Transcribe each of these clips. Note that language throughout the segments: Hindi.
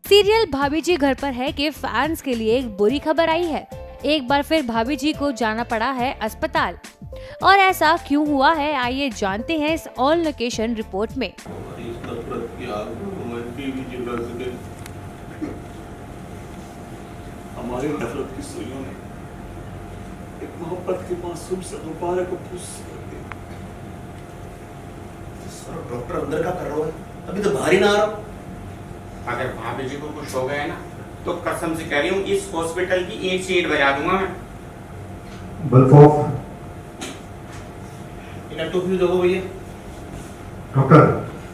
सीरियल भाभी जी घर पर है के फैंस के लिए एक बुरी खबर आई है। एक बार फिर भाभी जी को जाना पड़ा है अस्पताल, और ऐसा क्यों हुआ है आइए जानते हैं इस ऑन लोकेशन रिपोर्ट में। हमारी नफरत की सुइयों ने एक मोहब्बत के मासूम से गुब्बारे को फूस कर दिया। सर डॉक्टर अंदर क्या कर रहा है? अभी तो बाहर ही ना आ रहा। अगर भाभी जी को कुछ हो गया ना तो कसम से कह रही हूँ इस हॉस्पिटल की ईंट से ईंट बजा दूंगा मैं। इन्हें टोपी दो भैया। डॉक्टर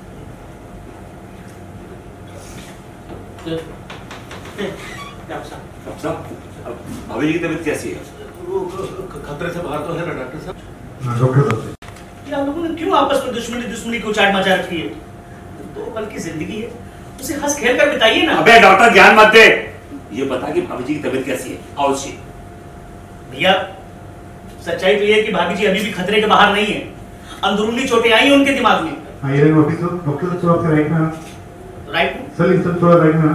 भाभी जी की तबीयत कैसी है? वो खतरे से बाहर तो है ना डॉक्टर साहब? डॉक्टर साहब आप लोगों ने क्यों आपस में दुश्मनी को चाट मचा रखी है? तो पल की जिंदगी है, उसे हंस खेल कर बिताइए ना। अबे डॉक्टर ज्ञान मत दे, ये बता कि भाभी जी की तबीयत कैसी है? How is she? भैया सच्चाई तो ये है कि भाभी जी अभी भी खतरे के बाहर नहीं है। अंदरूनी चोटें आई हैं उनके दिमाग में। डॉक्टर थोड़ा सा राइट में राइट सर थोड़ा राइट में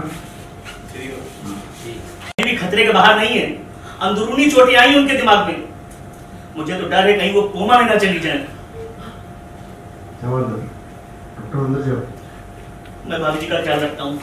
अभी भी खतरे के बाहर नहीं है। अंदरूनी चोटें आई हैं उनके दिमाग में। मुझे तो डर है कहीं वो कोमा में ना चली जाए। डॉक्टर अंदर जाओ। मैं भाभी जी का ख्याल रखता हूँ।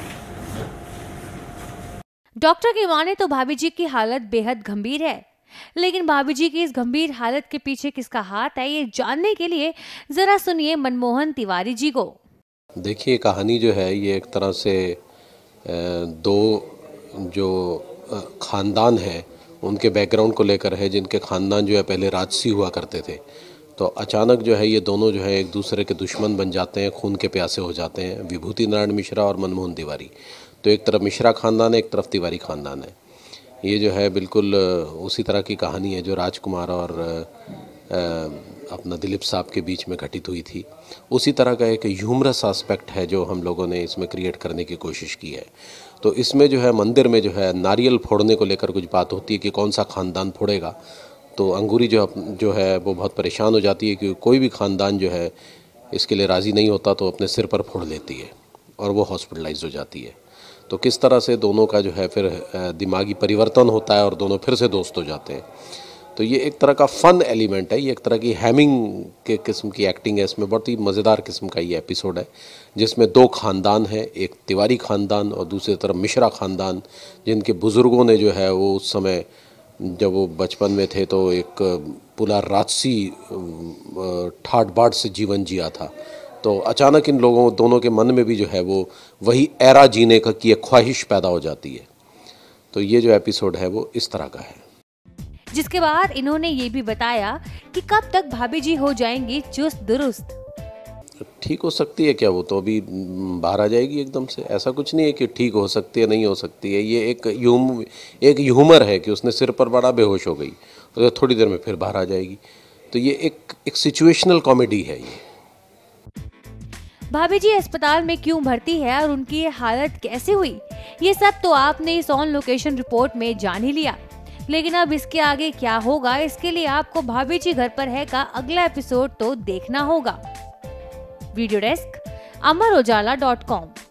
डॉक्टर की माने तो भाभी जी की हालत बेहद गंभीर है, लेकिन भाभी जी की इस गंभीर हालत के पीछे किसका हाथ है ये जानने के लिए जरा सुनिए मनमोहन तिवारी जी को। देखिए कहानी जो है ये एक तरह से दो जो ख़ानदान है उनके बैकग्राउंड को लेकर है, जिनके ख़ानदान जो है पहले राजसी हुआ करते थे। तो अचानक जो है ये दोनों जो है एक दूसरे के दुश्मन बन जाते हैं, खून के प्यासे हो जाते हैं। विभूति नारायण मिश्रा और मनमोहन तिवारी, तो एक तरफ मिश्रा ख़ानदान है, एक तरफ तिवारी ख़ानदान है। ये जो है बिल्कुल उसी तरह की कहानी है जो राजकुमार और अपना दिलीप साहब के बीच में घटित हुई थी। उसी तरह का एक ह्यूमरस एस्पेक्ट है जो हम लोगों ने इसमें क्रिएट करने की कोशिश की है। तो इसमें जो है मंदिर में जो है नारियल फोड़ने को लेकर कुछ बात होती है कि कौन सा ख़ानदान फोड़ेगा। तो अंगूरी जो है वो बहुत परेशान हो जाती है कि कोई भी ख़ानदान जो है इसके लिए राज़ी नहीं होता तो अपने सिर पर फोड़ लेती है और वो हॉस्पिटलाइज हो जाती है। तो किस तरह से दोनों का जो है फिर दिमागी परिवर्तन होता है और दोनों फिर से दोस्त हो जाते हैं। तो ये एक तरह का फ़न एलिमेंट है, ये एक तरह की हैमिंग के किस्म की एक्टिंग है इसमें। बहुत ही मज़ेदार किस्म का ये एपिसोड है जिसमें दो ख़ानदान हैं, एक तिवारी ख़ानदान और दूसरी तरफ मिश्रा ख़ानदान, जिनके बुज़ुर्गों ने जो है वो उस समय जब वो बचपन में थे तो एक पूरा राजसी ठाट बाट से जीवन जिया था। तो अचानक इन लोगों दोनों के मन में भी जो है वो वही एरा जीने का की एक ख्वाहिश पैदा हो जाती है। तो ये जो एपिसोड है वो इस तरह का है, जिसके बाद इन्होंने ये भी बताया कि कब तक भाभी जी हो जाएंगी चुस्त दुरुस्त। ठीक हो सकती है क्या? वो तो अभी बाहर आ जाएगी एकदम से। ऐसा कुछ नहीं है कि ठीक हो सकती है नहीं हो सकती है। ये एक ह्यूमर है कि उसने सिर पर बड़ा बेहोश हो गई तो थोड़ी देर में फिर बाहर आ जाएगी। तो ये एक सिचुएशनल कॉमेडी है। ये भाभी जी अस्पताल में क्यों भर्ती है और उनकी ये हालत कैसे हुई, ये सब तो आपने इस ऑन लोकेशन रिपोर्ट में जान ही लिया। लेकिन अब इसके आगे क्या होगा, इसके लिए आपको भाभी जी घर पर है का अगला एपिसोड तो देखना होगा। Video desk, Amar Ujala dot com.